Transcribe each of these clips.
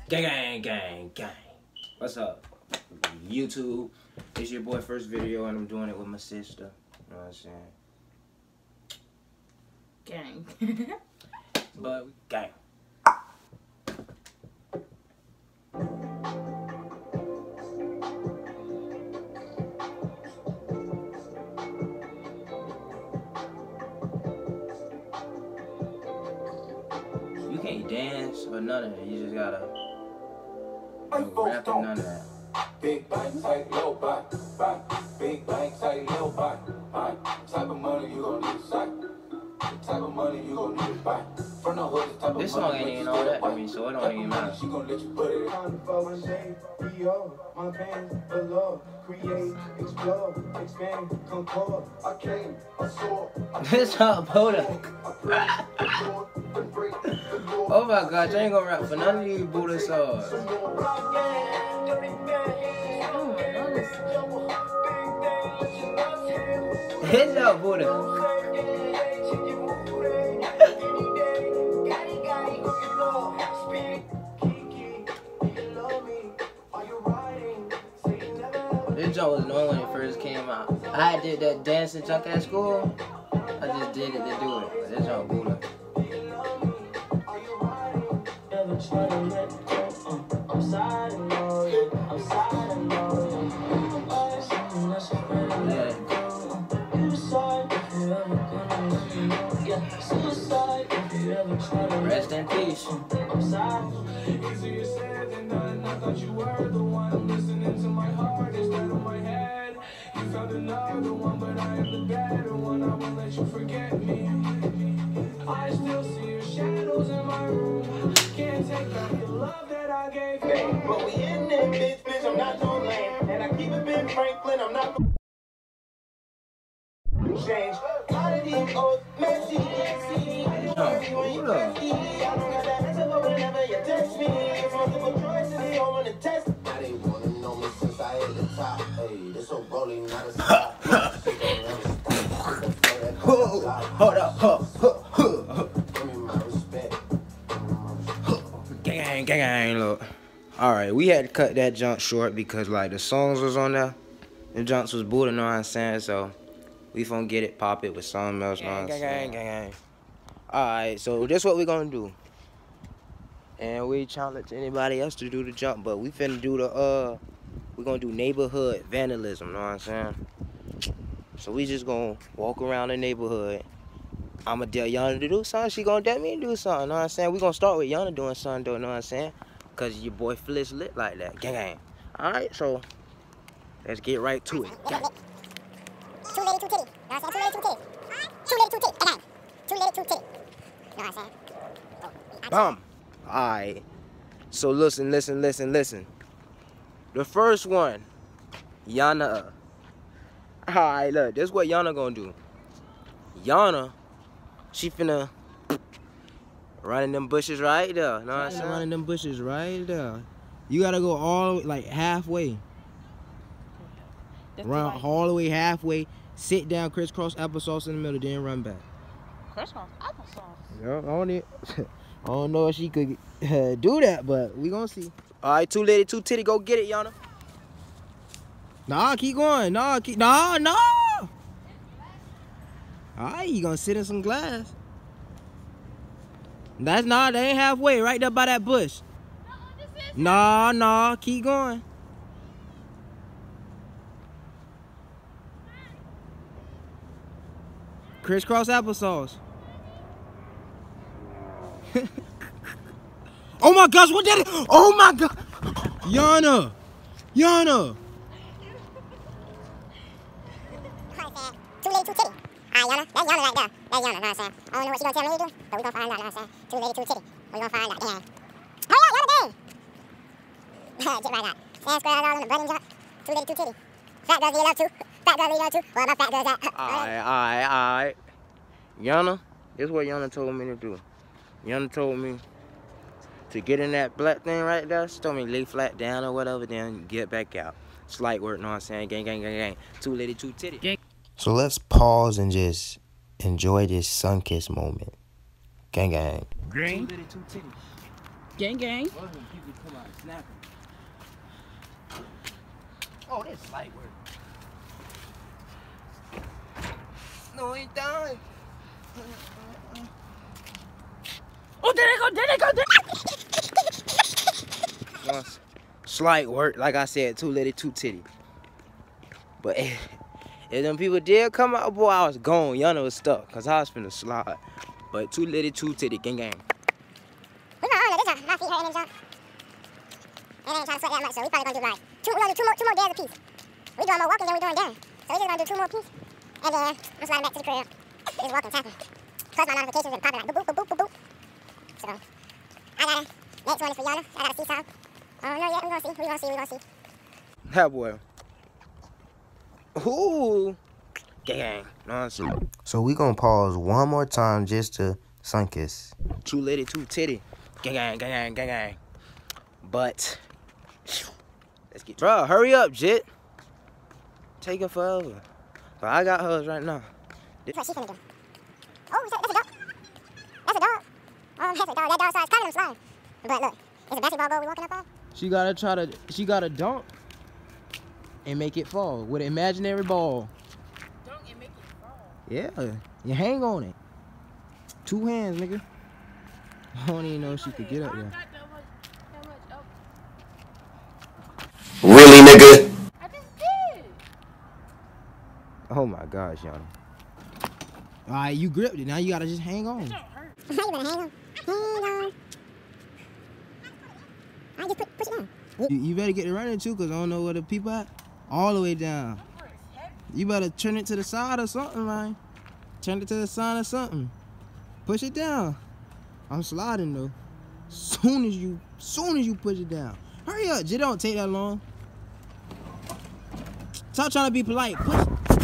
Gang, gang, gang, gang. What's up, YouTube? It's your boy first video, and I'm doing it with my sister. You know what I'm saying? Gang. But gang. You can't dance or none of that. You just gotta rap and none of that. Big bank, tight, low buy. Big bank, tight, low buy. Type of money you gon' need to sight. The type of money you gon' need to buy. From the hood, the type of this song ain't even all that to me, so it don't even matter. She gon' let you put it Time for one day, my pants below. Create, explore, expand, concord. I came, I saw. This song, hold up. Oh my gosh, I ain't gonna rap for none of these Buddha songs. Hit up, Buddha. This joke was annoying when it first came out. I did that dancing junk at school. I just did it to do it. But this joke Buddha. Rest in peace. Easier said than done. I thought you were the one listening to my heart instead of my head. You found another one, but I am the better one. I won't let you forget me. I still see your shadows in my room. Can't take back the love that I gave you. But we in it, bitch, I'm not no lame. And I keep it Ben Franklin, I'm not gonna change. Out of these old messy. Hold up, gang, look. Alright, we had to cut that junk short because like the songs was on there. The junks was Buddha, know what I'm saying? So we gonna get it, pop it with something else, know what I'm saying? Alright, so this what we gonna do. And we challenge anybody else to do the jump, but we finna do the we gonna do neighborhood vandalism, know what I'm saying? So we just gonna walk around the neighborhood. I'ma tell Yana to do something, she gonna tell me to do something, know what I'm saying? We gonna start with Yana doing something though, know what I'm saying? Cause your boy Fliss lit like that. Gang. Alright, so let's get right to it. Gang. Two lady, two titty. Know what I'm saying? Two lady, two titty. Gang. Two lady, two titty. Know what I'm saying? Bum. Alright. So listen. The first one, Yana. Alright, look, this is what Yana gonna do. Yana, she finna run in them bushes right there. Know what I'm saying? Run in them bushes right there. You gotta go all like halfway. Run all the way halfway. Sit down, crisscross applesauce in the middle, then run back. Crisscross applesauce? Yeah, I don't know if she could do that, but we gonna see. All right, two lady, two titty, go get it, Yana. Nah, keep going. No. All right, you gonna sit in some glass. They ain't halfway, right there by that bush. No, keep going. Crisscross applesauce. Oh my gosh, what that is? Oh my god. Yana. Two lady, two titty. Alright, Yana. That's Yana right there. That's Yana, know what I'm saying? I don't know what she gonna tell me to do, but we gonna find out, know what I'm saying? Two lady, two titty. We gonna find out, yeah. Hurry up, Yana, dang! Get right out. Stand square all on the button jump. Two lady, two titty. Fat girls, you love too. Fat girls, you love too. Where my fat girls at? Alright. Yana, this is what Yana told me to do. Yana told me to get in that black thing right there. She told me lay flat down or whatever, then get back out. Slight work, know what I'm saying? Gang. Two lady, two titty. So let's pause and just enjoy this sun kiss moment. Gang. Green. Two lady, two titty. Gang, gang. What when people come out snapping? Oh, that's light work. No, ain't done. Oh, there they go, there they go, there. Slight work, like I said, too litty, too titty. But if them people did come out, boy, I was gone. Y'all know was stuck, cause I was finna slide. But too litty, too titty, gang gang. We might this jump. My feet hurt in this jump. And I ain't trying to sweat that much, so we probably gonna do like two more days a piece. We doing more walking than we doing dancing. So we just gonna do 2 more pieces. And then I'm sliding back to the crib. Just walking, tapping. Plus my notifications and popping like boop, boop, boop, boop, boop, boop. So I got a next one is for y'all. I got a seesaw. I don't know yet. We gonna see. That boy. Ooh. Gang. Nonsense. So we gonna pause one more time just to sun kiss. Too litty, too titty. Gang. But let's get. Bruh, hurry up, Jit. Taking forever. But I got hers right now. That's what she finna do. Oh, that's a dog. That's a dog. Oh, that's a dog. That dog size kind of slide. But look, it's a basketball goal we walking up on. She gotta dunk and make it fall with an imaginary ball. Dunk and make it fall. Yeah, you hang on it. 2 hands, nigga. I don't even know if she could get up there. Really, nigga? I just did. Oh my gosh, Yana. All right, you gripped it. Now you gotta just hang on. It don't hurt. You better hang on. I just push it down. You better get it running too, cause I don't know where the people at. All the way down. You better turn it to the side or something, man. Turn it to the side or something. Push it down. I'm sliding though. Soon as you push it down. Hurry up, it don't take that long. Stop trying to be polite. Push.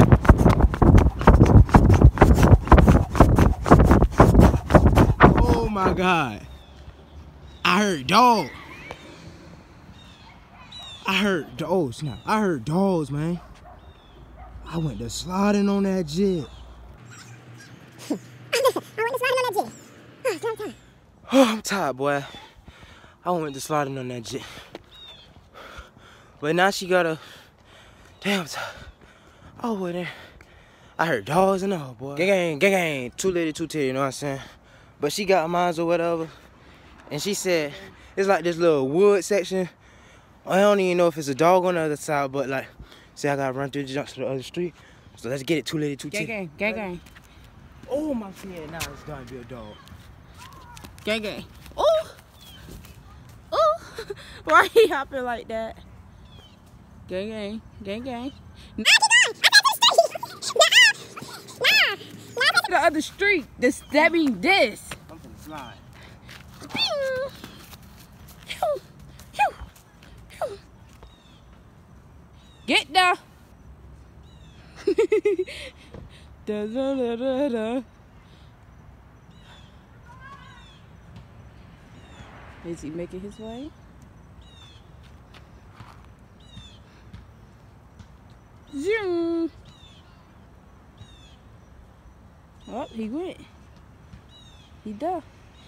Oh my God. I heard dog. I heard dogs, man. I went to sliding on that jet. Oh, I'm tired, boy. I went to sliding on that jet. But now she got a damn tired. Oh, boy, there. I heard dogs and all, boy. Gang. Too litty, too titty, you know what I'm saying? But she got mines or whatever. And she said, it's like this little wood section. I don't even know if it's a dog on the other side, but like, say I gotta run through the jump to the other street. So let's get it, too litty, too titty. Gang. Oh, my God, now it's gonna be a dog. Gang. Ooh. Why he hopping like that? Gang. The other street. That means this. I'm gonna slide. Get there. Da. Is he making his way? Zoom. Oh, he went. He done.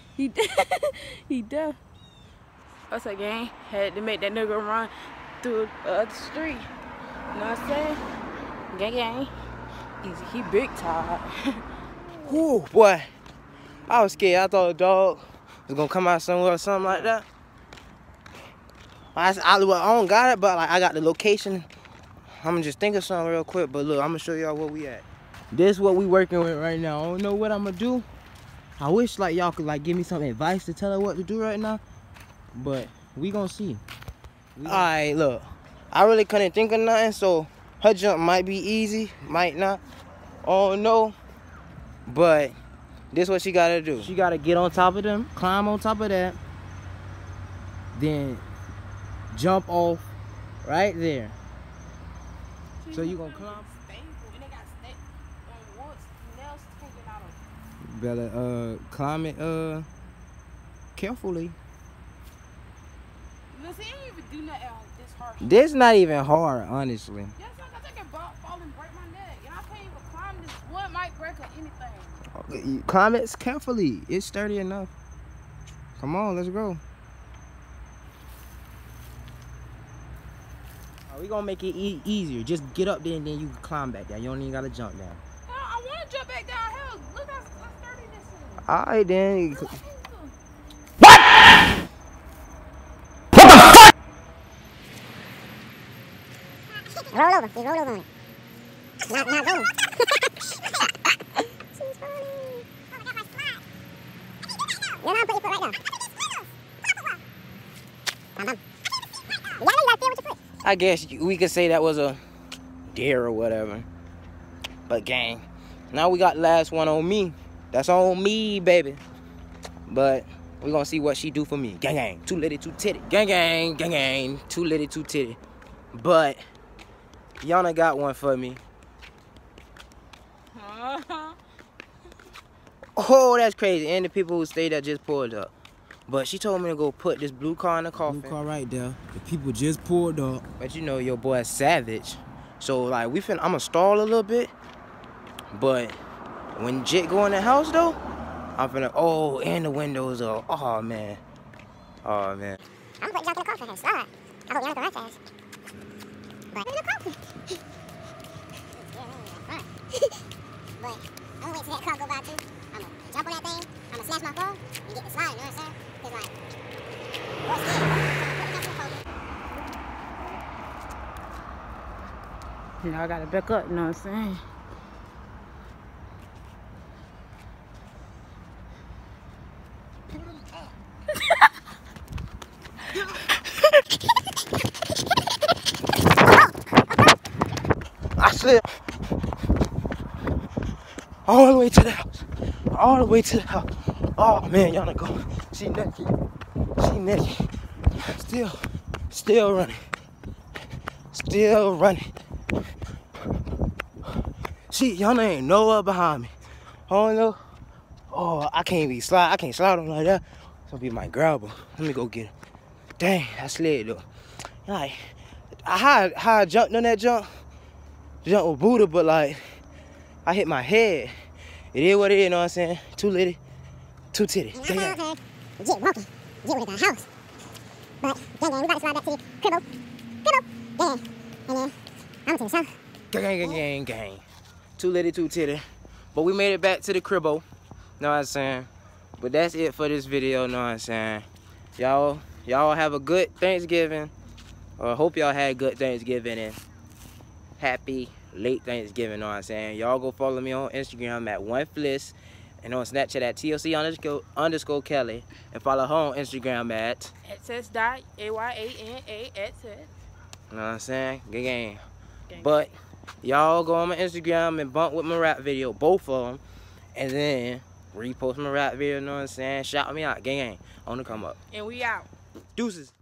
What's up, gang? Had to make that nigga run through the other street. You know what I'm saying? Gang. Easy. He big time. Whew, boy. I was scared. I thought a dog was gonna come out somewhere or something like that. I don't got it, but like I got the location. I'm gonna just think of something real quick. But look, I'm gonna show y'all where we at. This is what we working with right now. I don't know what I'm gonna do. I wish like y'all could like give me some advice to tell her what to do right now. But we gonna see. Alright, look. I really couldn't think of nothing, so her jump might be easy, might not. I don't know. But this is what she gotta do. She gotta get on top of them, climb on top of that, then jump off right there. So you gonna climb. Better climb it carefully. Listen, he ain't even do nothing this hard. This not even hard, honestly. Yes, I can fall and break my neck. And I can't even climb this. One might break or anything. Climb it carefully. It's sturdy enough. Come on, let's go. We gonna make it easier. Just get up there and then you can climb back down. You don't even gotta jump down. I want to jump back down. Hell, look how sturdy this is. Alright then. Roll over. Just roll over on it. Not rolling. She's funny. You're not put your foot right now. I guess we could say that was a dare or whatever. But gang, now we got the last one on me. That's on me, baby. But we're gonna see what she do for me. Gang gang, too litty, too titty. Gang gang, gang gang, too litty, too titty. But Yana got one for me. Oh, that's crazy. And the people who stayed there just pulled up. But she told me to go put this blue car in the coffin. Blue car right there. The people just pulled up. But you know your boy savage. So like I'ma stall a little bit. But when Jit go in the house though, I'm finna and the windows are oh man. Oh man. I'm putting junk in the coffin and slide. I hope y'all can run fast. But in the coffin. But I'm gonna wait till that car go by too. I'm gonna jump on that thing, I'm gonna snatch my phone and get the slide, you know what I'm saying? Cause like, what's this? You know, I gotta back up, you know what I'm saying? I slid all the way to the house. All the way to the house. Oh man, y'all go. She naked. She naked. Still running. Still running. Yana ain't nowhere behind me. Oh no. Oh, I can't slide on like that. Some people might grab her. Let me go get her. Dang, I slid though. Like, how I jumped on that jump with Buddha, but like, I hit my head. It is what it is, you know what I'm saying? Too litty, too titty. Get walking. Get with the house. But, gang, we about to slide back to the cribbo. Gang. And then, I'm to the south. Gang. Too litty, too titty. But we made it back to the cribbo. Know what I'm saying? But that's it for this video, know what I'm saying? Y'all have a good Thanksgiving. Or hope y'all had a good Thanksgiving and happy late Thanksgiving, know what I'm saying? Y'all go follow me on Instagram at 1Fliss and on Snapchat at TLC_Kelly and follow her on Instagram at @AYANAXS. know what I'm saying? Gang. But y'all go on my Instagram and bump with my rap video, both of them, and then repost my rap video, know what I'm saying? Shout me out, gang. On the come up. And we out. Deuces.